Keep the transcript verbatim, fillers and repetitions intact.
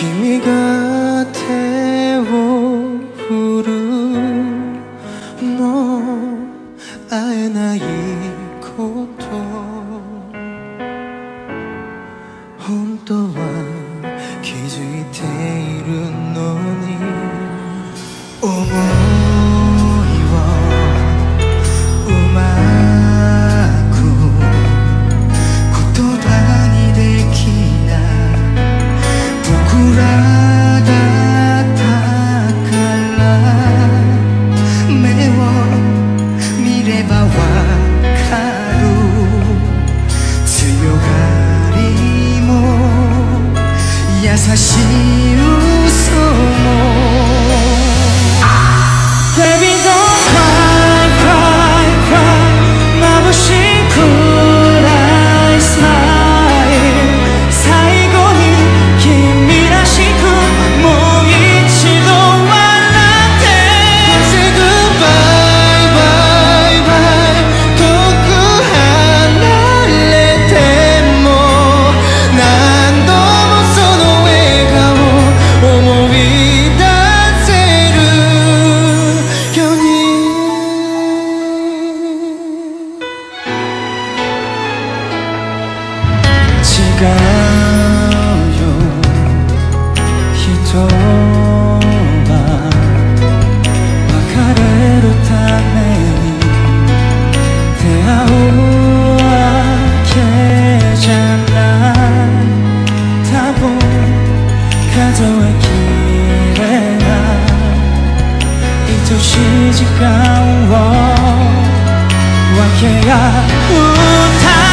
君が手を振るもう会えないこと本当は気づいているのに思いをうまく言葉にできない僕らだったから目を見ればわかる強がりも優しい嘘も Baby don't cry cry cry 眩しいくらい Smile 最後に君らしくもう一度笑って Say goodbye bye bye 遠く離れても何度もその笑顔思い出せるように違うよ人は別れるために出会うわけじゃない多分数えきれない愛しい時間を分け合うため